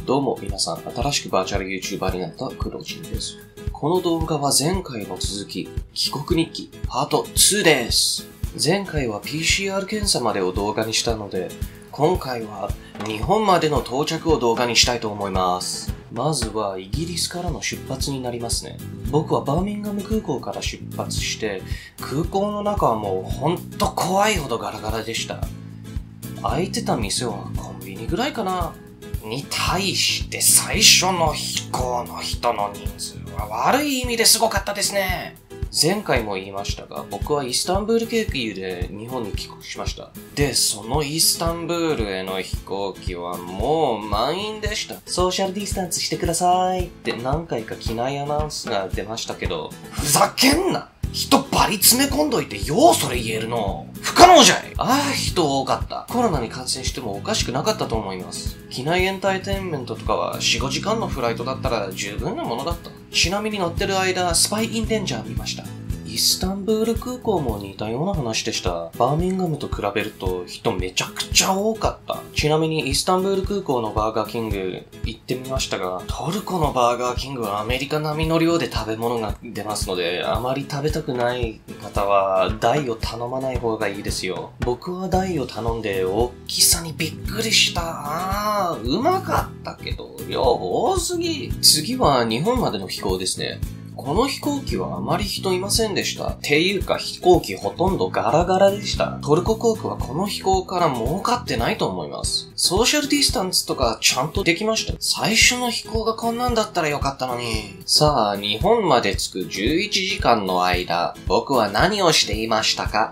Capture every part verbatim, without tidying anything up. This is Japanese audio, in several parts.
どうも皆さん、新しくバーチャル YouTuber になった黒人です。この動画は前回の続き、帰国日記パートツーです。前回は ピーシーアール 検査までを動画にしたので、今回は日本までの到着を動画にしたいと思います。まずはイギリスからの出発になりますね。僕はバーミンガム空港から出発して、空港の中はもうほんと怖いほどガラガラでした。開いてた店はコンビニぐらいかなに対して最初の飛行の人の人数は悪い意味ですごかったですね。前回も言いましたが、僕はイスタンブール経由で日本に帰国しました。で、そのイスタンブールへの飛行機はもう満員でした。ソーシャルディスタンスしてくださいって何回か機内アナウンスが出ましたけど、ふざけんな！人バリ詰め込んどいてようそれ言えるの。不可能じゃい。ああ、人多かった。コロナに感染してもおかしくなかったと思います。機内エンターテインメントとかはよん、ごじかんのフライトだったら十分なものだった。ちなみに乗ってる間、スパイインデンジャー見ました。イスタンブール空港も似たような話でした。バーミンガムと比べると人めちゃくちゃ多かった。ちなみにイスタンブール空港のバーガーキング行ってみましたが、トルコのバーガーキングはアメリカ並みの量で食べ物が出ますので、あまり食べたくない方は大を頼まない方がいいですよ。僕は大を頼んで大きさにびっくりした。あー、うまかったけど、量多すぎ。次は日本までの飛行ですね。この飛行機はあまり人いませんでした。っていうか飛行機ほとんどガラガラでした。トルコ航空はこの飛行から儲かってないと思います。ソーシャルディスタンスとかちゃんとできました。最初の飛行がこんなんだったらよかったのに。さあ、日本まで着くじゅういちじかんの間、僕は何をしていましたか？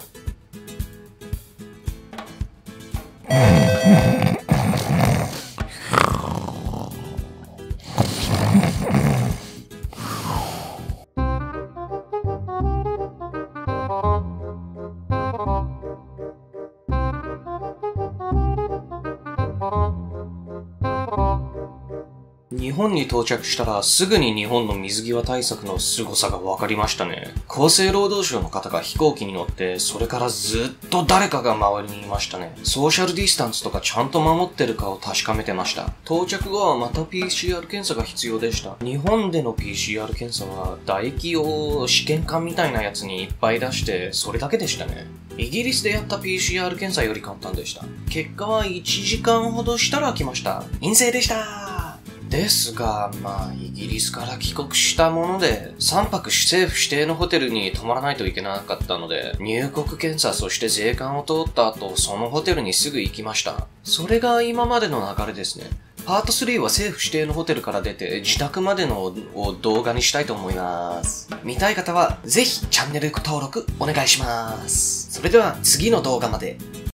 日本に到着したらすぐに日本の水際対策の凄さが分かりましたね。厚生労働省の方が飛行機に乗って、それからずっと誰かが周りにいましたね。ソーシャルディスタンスとかちゃんと守ってるかを確かめてました。到着後はまた ピーシーアール 検査が必要でした。日本での ピーシーアール 検査は唾液を試験管みたいなやつにいっぱい出して、それだけでしたね。イギリスでやった ピーシーアール 検査より簡単でした。結果はいちじかんほどしたら来ました。陰性でした。ですが、まあ、イギリスから帰国したもので、さんぱく政府指定のホテルに泊まらないといけなかったので、入国検査そして税関を通った後、そのホテルにすぐ行きました。それが今までの流れですね。パートスリーは政府指定のホテルから出て、自宅までのを動画にしたいと思います。見たい方は、ぜひチャンネル登録お願いします。それでは次の動画まで。